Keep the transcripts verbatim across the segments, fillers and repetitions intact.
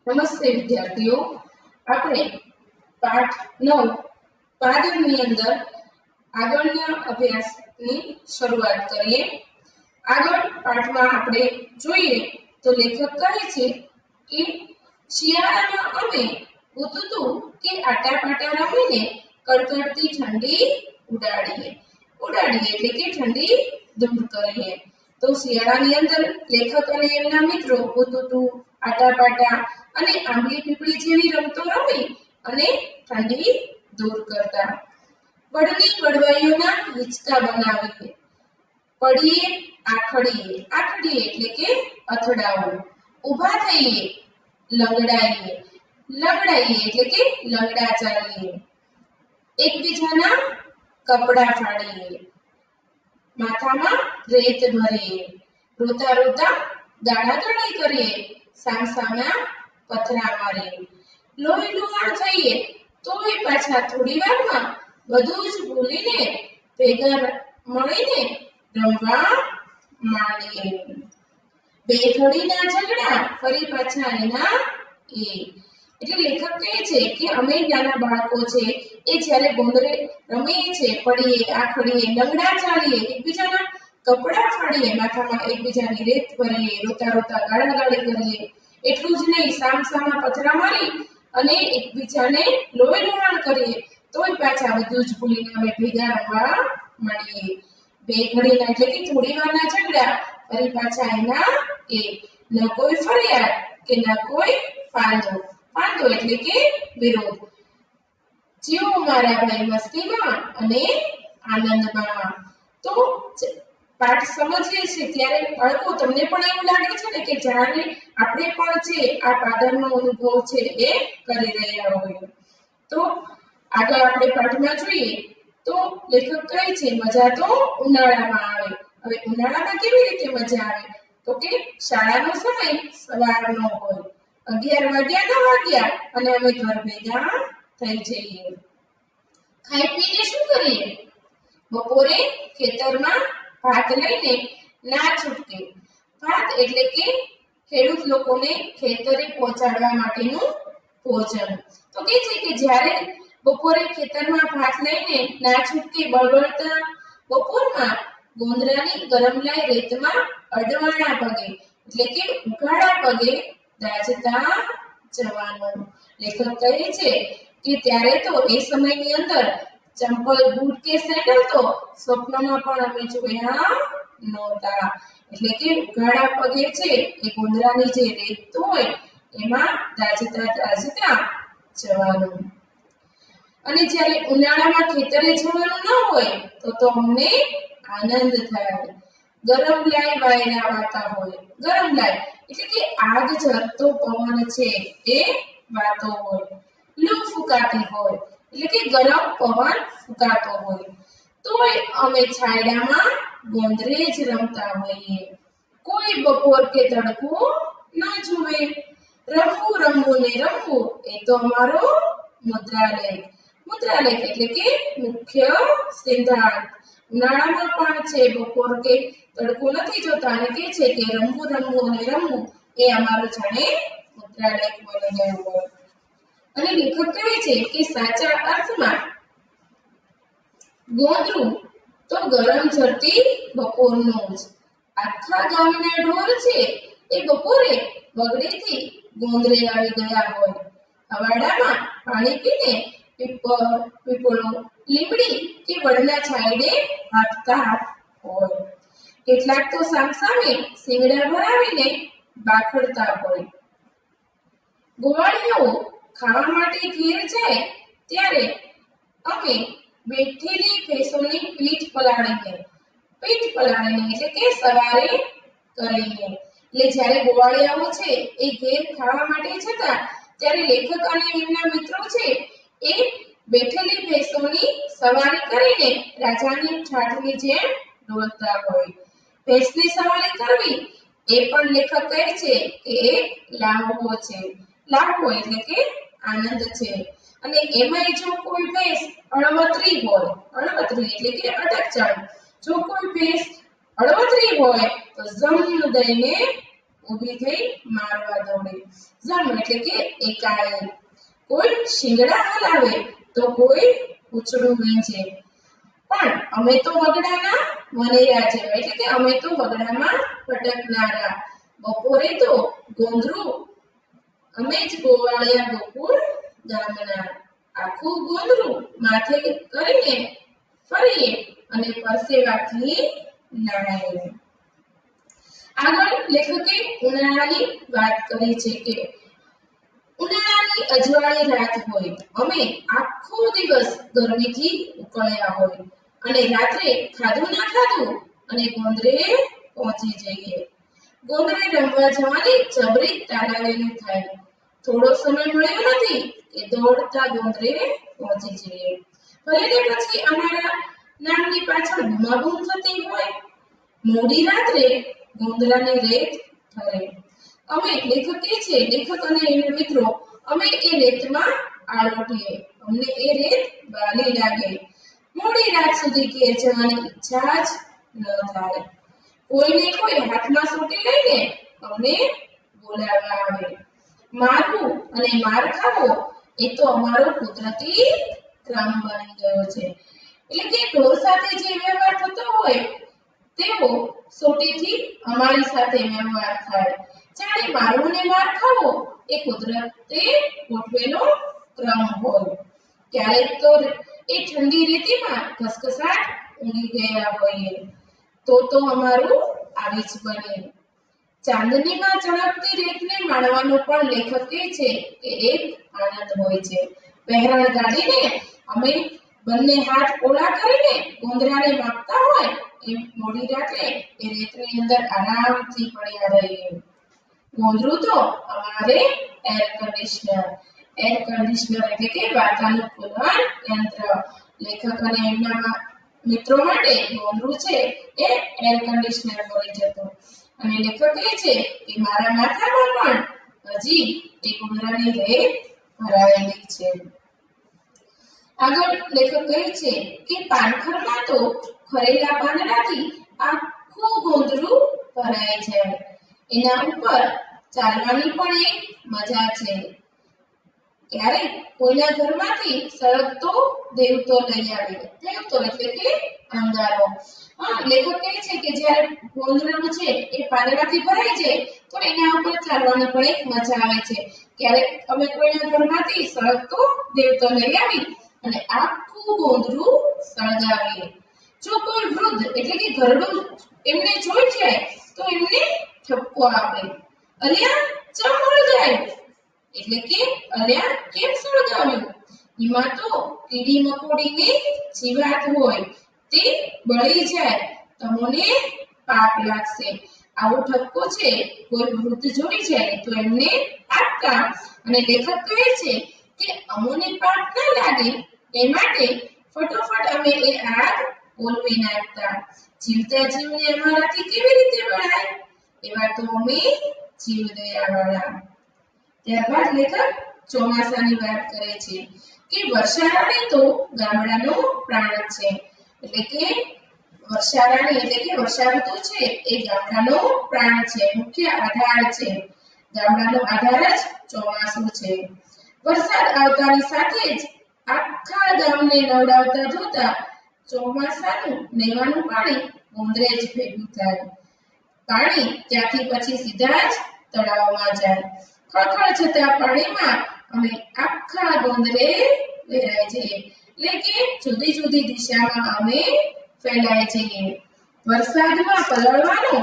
નમસ્તે વિદ્યાર્થીઓ, આપણે પાઠ નવ પાદરની અંદર આગળના અભ્યાસની શરૂઆત કરીએ. આગળ પાઠમાં આપણે જોઈએ તો લેખક કહે છે કે શિયાળામાં અમે ઉતુતુ કે આટાપાટા રમીને કડકડતી ઠંડી ઉડાડીએ ઉડાડીએ એટલે કે ઠંડી દૂર કરીએ. તો શિયાળાની અંદર લેખક અને એમના મિત્રો ઉતુતુ, આટાપાટા અને આંબલી પીપળી જેવી રમતો રમી અને ઠંડી દૂર કરતા. પડની કડવાઈઓના હિંચકા બનાવીએ, પડીએ આખડીએ આખડીએ એટલે કે અથડાવું, ઊભા થઈએ લંગડાઈએ લંગડાઈએ એટલે કે લંગડા ચાલીએ, એકબીજાના કપડા ફાડીએ, માથામાં રેત ભરીએ, રોતા રોતા ગાળાગાળી કરીએ, સામસામા પથરા મારીએ, લોહી લુહાણ થઈએ તોય પાછા થોડી વારમાં બધું જ ભૂલીને ભેગા મળીને રમવા માંડીએ. બે ઘડીના ઝઘડા ફરી પાછા એના એ. એટલે લેખક કહે છે કે અમે નાના બાળકો છે એ જ્યારે ગોંદરે રમીએ છે, પડીએ આખડીએ લંગડા ચાલીએ, એકબીજાના કપડા ફાડીએ, માથામાં એકબીજાની રેત ભરીએ, રોતા રોતા ગાળાગાળી કરીએ, એટલું જ નહીં સામસામા પથરા મારી અને એકબીજાને લોહી લુહાણ કરીએ તોય પાછા બધું જ ભૂલીને અમે ભેગા રમવા મળીએ. બે ઘડીના એટલે કે થોડી વારના ઝઘડા ફરી પાછા એના એ. ન કોઈ ફરિયાદ કે ન કોઈ ફાંદો. ફાંદો એટલે કે વિરોધ. જીવો મારા ભાઈ મસ્તીમાં અને આનંદમાં. તો પાઠ સમજીએ છીએ ત્યારે બાળકો તમને પણ એવું લાગે છે ને કે જાણે આપણે પણ છે આ પાદરનો અનુભવ છે એ કરી રહ્યા હોય. તો આગળ આપણે પાઠમાં જોઈએ તો લેખક કહે છે મજા તો ઉનાળામાં આવે. હવે ઉનાળામાં કેવી રીતે મજા આવે? તો કે શાળાનો સમય સવારનો હોય, અગિયાર વાગ્યા ન વાગ્યા અને અમે ઘર ભેગા થઈ જઈએ. ખાઈ પીને શું કરીએ? બપોરે ખેતરમાં ભાત લઈને ના છૂટકે. ભાત એટલે કે ખેડૂત લોકોને ખેતરે પહોંચાડવા માટેનું ભોજન. તો કે છે કે જ્યારે બપોરે ખેતરમાં ભાત લઈને ના છૂટકે બળબળતા બપોરમાં ગોંદરાની ગરમલાઈ રેતમાં અડવાણા પગે એટલે કે ઉઘાડા પગે દાઝતા જવાનું. લેખક કહે છે કે ત્યારે તો એ સમયની અંદર ચંપલ, બૂટ કે સેન્ડલ તો સ્વપ્નમાં પણ અમે જોયા નહોતા. એટલે કે ઉઘાડા પગે છે એ ગોંદરાની જે રેત હોય એમાં દાઝતા દાઝતા જવાનું. અને જ્યારે ઉનાળામાં ખેતરે જવાનું ન હોય તો તો અમને આનંદ થાય. ગરમ લાઈ વાયરા વાતા હોય. ગરમ લાઈ એટલે કે આગ ઝરતો પવન છે એ વાતો હોય. લૂ ફૂંકાતી હોય એટલે કે ગરમ પવન ફૂંકાતો હોય. તોય અમે છાયડામાં ગોંદરે જ રમતા હોઈએ. કોઈ બપોર કે તડકો ન જુએ. રમવું રમવું ને રમવું એ તો અમારો મુદ્રાલેખ. મુદ્રાલેખ એટલે કે મુખ્ય સિદ્ધાંત. ઉનાળામાં પણ છે બપોર કે તડકો નથી જોતા અને કે છે કે રમવું રમવું અને રમવું એ અમારો જાણે મુદ્રાલેખ બની ગયો હોય. અને લેખક કહે છે કે સાચા અર્થમાં ગોંદરું તો ગરમ ઝરતી બપોરનું જ. આખા ગામના ઢોર છે એ બપોરે બગડેથી ગોંદરે આવી ગયા હોય. હવાડામાં પાણી પીને પીપળ, પીપળો, લીમડી કે વડના છાંયડે હાંફતા હોય. કેટલાક તો સામસામે શિંગડા ભરાવીને બાખડતા હોય. ગોવાળિયાઓ ખાવા માટે ઘેર જાય ત્યારે અમે બેઠેલી ભેંસોની પીઠ પલાળીને પીઠ પલાળીને એટલે કે સવારે કરીને. એટલે જ્યારે ગોવાળિયાઓ છે એ ઘેર ખાવા માટે જતા ત્યારે લેખક અને એમના મિત્રો છે એ બેઠેલી ભેંસોની સવારી કરીને રાજાની ઠાઠની જેમ ડોલતા હોય. ભેંસની સવારી કરવી એ પણ લેખક કહે છે કે એક લાહવો છે. લાહવો એટલે કે આનંદ છે. અને એમાં જો કોઈ ભેંસ અળવતરી હોય, અળવતરી એટલે કે અટકચાળ, જો કોઈ ભેંસ અળવતરી હોય તો જમ દઈને ઊભી થઈ મારવા દોડે. ઝમ એટલે કે એકાએક. કોઈ શિંગડા હલાવે તો કોઈ પૂંછડું વીંચે. પણ અમે તો વગડાના વનેરા છે એટલે કે અમે તો વગડામાં ભટકનારા. બપોરે તો ગોંધરું અમે જ ગોવાળિયા ગોકુળ ગામના. આખું ગોંધરું માથે કરીને ફરીએ અને પરસેવાથી નાહીએ. આગળ લેખકે ઉનાળાની વાત કરી છે કે ઉનાળાની અજવાળી રાત હોય, અમે આખો દિવસ ગરમીથી ઉકળ્યા હોય અને રાત્રે ખાધું ના ખાધું અને ગોંદરે પહોંચી જઈએ. ગોંદરે રમવા જવાની જબરી તાલાવેલી થાય. થોડો સમય મળ્યો નથી કે દોડતા ગોંદરે પહોંચી જઈએ. ભલે ને પછી અમારા નામની પાછળ બૂમાબૂમ થતી હોય. મોડી રાત્રે ગોંદરાની રેત ઠરે. અમે લેખક કે છે લેખક અને એના મિત્રો અમે એ રેતમાં આળોટીએ. અમને એ રેત વાલી લાગે. મોડી રાત સુધી ઘેર જવાની ઈચ્છા જ ન થાય. કોઈને કોઈ હાથમાં સોટી લઈને અમને બોલાવવા આવે. મારવું અને માર ખાવો એ તો અમારો કુદરતી ક્રમ બની ગયો છે. એટલે કે ઢોર સાથે જે વ્યવહાર થતો હોય તેવો સોટીથી અમારી સાથે વ્યવહાર થાય. જાણે મારવું ને માર ખાવો એ કુદરતે ગોઠવેલો ક્રમ હોય. ક્યારેક તો એ ઠંડી રેતીમાં ઘસઘસાટ ઊંઘી ગયા હોઈએ તો તો અમારું આવી જ બને. ચાંદનીમાં ચળકતી રેતને માણવાનો પણ લેખક કહે છે કે એક આનંદ હોય છે. પહેરણ ગાડીને અમે બંને હાથ ઓલા કરીને ગોંદરાને માપતા હોય એમ મોડી રાત્રે એ રેતની અંદર આરામથી પડ્યા રહીએ. ગોંદરું તો અમારે એર કન્ડિશનર. એર કન્ડિશનર એટલે કે વાતાનુકૂલન યંત્ર. લેખક અને એમના મિત્રો માટે ગોંદરું છે એ એર કન્ડિશનર બની જતું. અને લેખક કહે છે કે મારા માથામાં પણ હજી એ ગોંદરાની રેત ભરાયેલી છે. આગળ લેખક કહે છે કે પાનખરમાં તો ખરેલા પાંદડાથી આખું ગોંદરું ભરાય જાય. એના ઉપર ચાલવાની પણ એક મજા છે. ક્યારેક કોઈના ઘરમાંથી સળગતો દેવતો લઈ આવે. દેવતો એટલે કે અંગારો. હા, લેખક કહે છે કે જ્યારે ગોંદરું છે એ પાંદડાથી ભરાઈ જાય તો એના ઉપર ચાલવાની પણ એક મજા આવે છે. ક્યારેક અમે કોઈના ઘરમાંથી સળગતો દેવતો લઈ આવી અને આખું ગોંદરું સળગાવીએ. જો કોઈ વૃદ્ધ એટલે કે ઘરડું એમને જોઈ જાય તો એમને ઠપકો આપે. અલ્યા ચમ સળગાવ્યું? એટલે કે અલ્યા કેમ સળગાવ્યું? એમાં તો કીડી મકોડીની જીવાત હોય તે બળી જાય, તમને પાપ લાગશે. આવો ઠપકો છે કોઈ વૃદ્ધ જોઈ જાય તો એમને આપતા. અને લેખક કહે છે કે અમોને પાપ ના લાગે એ માટે ફટોફટ અમે એ આગ ઓલવી નાખતા. જીવતા જીવને અમારાથી કેવી રીતે બળાય? એવા તો અમે જીવ દયાવાળા. ત્યારબાદ લેખક ચોમાસાની વાત કરે છે કે વર્ષારાણી તો ગામડાનો પ્રાણ છે. એટલે કે વર્ષારાણી એટલે કે વર્ષાઋતુ છે એ ગામડાનો પ્રાણ છે, મુખ્ય આધાર છે. ગામડાનો આધાર જ ચોમાસું છે. વરસાદ આવતાની સાથે જ આખા ગામને નવડાવતા જોતા ચોમાસાનું નેવાનું પાણી ગોંદરે જ ભેગું થાય. પાણી ત્યાંથી પછી સીધા જ તળાવમાં જાય. ખળખળ જતા પાણીમાં અમે આખા ગોંદરે લહેરાઈ જઈએ. એટલે કે જુદી જુદી દિશામાં અમે ફેલાઈ જઈએ. વરસાદમાં પલળવાનો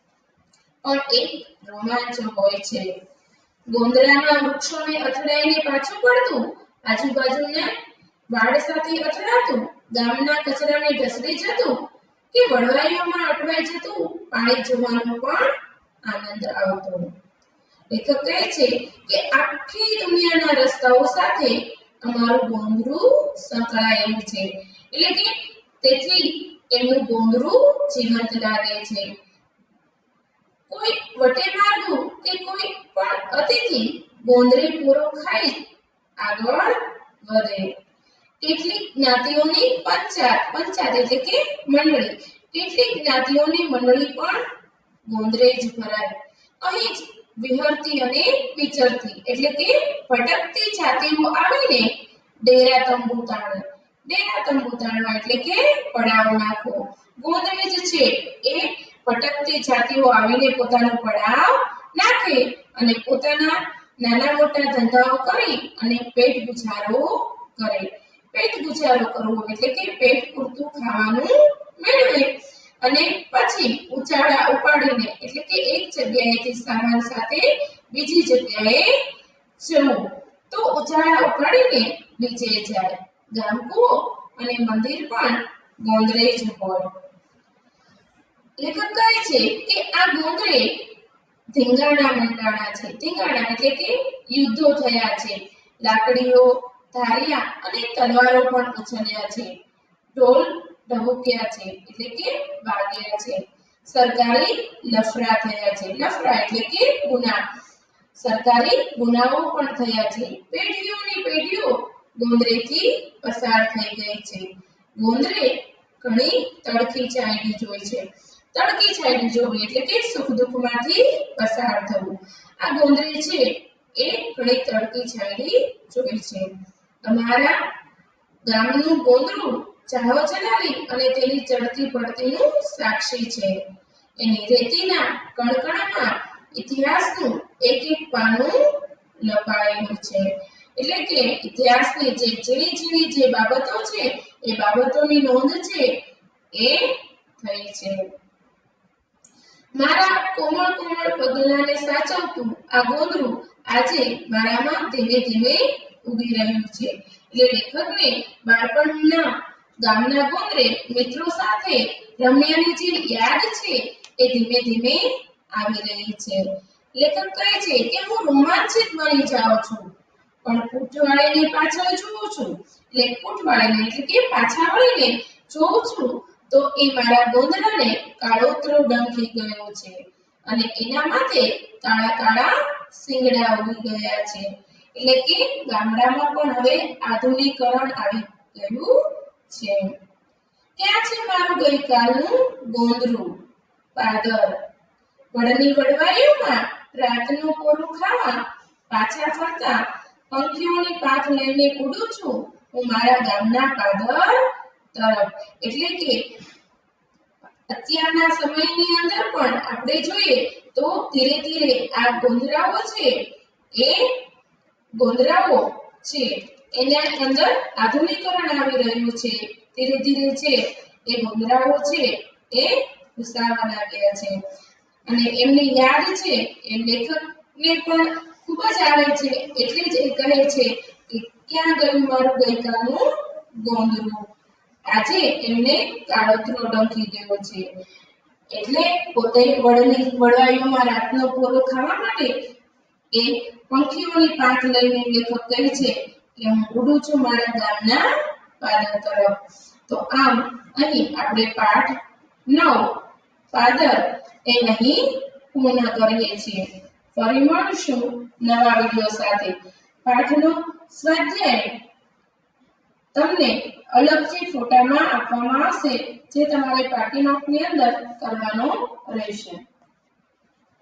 પણ એક રોમાંચ હોય છે. ગોંદરાના વૃક્ષોને અથડાઈને પાછું પડતું, આજુબાજુના વાડ સાથે અથડાતું, ગામના કચરાને ઢસડી જતું કે વળવાઈઓમાં અટવાઈ જતું પાણી જોવાનો પણ આનંદ આવતો. લેખક કહે છે કે આખી દુનિયાના રસ્તાઓ સાથે અમારું ગોંદરું સંકળાયેલું છે. એટલે કે તેથી એમનું ગોંદરું જીવંત લાગે છે. કોઈ વટે માર્ગું કે કોઈ પણ અતિથિ ગોંદરે પૂરો ખાઈ આગળ વધે. કેટલીક જ્ઞાતિઓની પંચાયત પંચાયત એટલે કે મંડળી કેટલીક જ્ઞાતિઓની મંડળી પણ ગોંદરે જ ભરાય. અહીં જ વિહરતી અને વિચરતી એટલે કે ભટકતી જાતિઓ આવીને ડેરા તંબુ તાણે. ડેરા તંબુ તાણવા એટલે કે પડાવ નાખવો. ગોંદરેજ છે એ ભટકતી જાતિઓ આવીને પોતાનો પડાવ નાખે અને પોતાના નાના મોટા ધંધાઓ કરી અને પેટ ગુજારો કરે. પેટ ગુજારો કરવો એટલે કે પેટ પૂરતું ખાવાનું મેળવે અને પછી ઉચાળા ઉપાડીને એટલે કે એક જગ્યાએથી સામાન સાથે બીજી જગ્યાએ જવું. તો ઉચાળા ઉપાડીને બીજે જાય. ગામકૂવો અને મંદિર પણ ગોંદરેજ હોય. લેખક કહે છે કે આ ગોંદરે ધીંગાણા મંડાણા છે. ધીંગાણા એટલે કે યુદ્ધો થયા છે. લાકડીઓ, ધારિયા અને તલવારો પણ ઉછળ્યા છે. ઢોલ ઢબુક્યા છે એટલે કે વાગ્યા છે. સરકારી લફરા થયા છે. લફરા એટલે કે ગુના. સરકારી ગુનાઓ પણ થયા છે. પેઢીઓની પેઢીઓ ગોંદરેથી પસાર થઈ ગઈ છે. ગોંદરે ઘણી તડકી ચાયડી જોઈ છે. તડકી ચાયડી જોવી એટલે કે સુખ દુઃખમાંથી પસાર થવું. આ ગોંદરે છે એ ઘણી તડકી ચાયડી જોઈ છે. અમારા ગામનું ગોંદરું ચાહો ચલાવી અને તેની ચડતી પડતીનું સાક્ષી છે. એની રેતીના કણકણમાં ઇતિહાસનું એક એક પાનું લપાયેલું છે. એટલે કે ઇતિહાસની જે ઝીણી ઝીણી જે બાબતો છે એ બાબતોની નોંધ છે એ થઈ છે. મારા કોમળ કોમળ પગલાંને સાચવતું આ ગોંદરું આજે મારામાં ધીમે ધીમે ઉગી રહ્યું છે. એટલે લેખકને બાળપણના ગામના ગોંદરે મિત્રો સાથે રમ્યાની જે યાદ છે એ ધીમે ધીમે આવી રહી છે. લેખક કહે છે કે હું રોમાંચિત બની જાઉં છું પણ પૂંછવાળીને પાછળ જોઉં છું. એટલે પૂંછવાળીને એટલે કે પાછા વળીને જોઉં છું તો એ મારા ગોંદરાને કાળોતરો ડંખી ગયો છે અને એના માથે કાળા કાળા શિંગડા ઉગી ગયા છે. એટલે કે ગામડામાં પણ હવે આધુનિકરણ આવી ગયું છે. ક્યાં છે મારું ગઈકાલનું ગોંદરું? પાદર. વડની વડવાઈઓમાં રાતનું કોરું ખાવા પાછા ફરતા પંખીઓની પાંખ લઈને ઉડું છું હું મારા ગામના પાદર તરફ. એટલે કે અત્યારના સમયની અંદર પણ આપણે જોઈએ તો ધીરે ધીરે આ ગોંદરાઓ છે એ ગોંદરાઓ છે એના અંદર આધુનિકરણ આવી રહ્યું છે. ધીરે ધીરે છે એ ગોંદરાઓ છે એ ઘુસાવા લાગ્યા છે અને એમની યાદ છે એ લેખકને પણ ખૂબ જ આવે છે. એટલે જ એ કહે છે કે ક્યાં ગયું મારું ગઈકાલનું ગોંદરું? આજે એમને કાળોતરો ડંખી ગયો છે. એટલે પોતે વડની વડવાઈઓમાં રાતનો કોરો ખાવા માટે એ પંખીઓની પાંખ લઈને લેખક કહે છે કે હું ઉડું છું મારા ગામના પાદર તરફ. તો આમ અહીં આપણે પાઠ નવ પાદર એ અહીં પૂર્ણ કરીએ છીએ. ફરી મળશું નવા વિડીયો સાથે. પાઠનો સ્વાધ્યાય તમને અલગથી ફોટામાં આપવામાં આવશે જે તમારે પાટી નોટની અંદર કરવાનો રહેશે.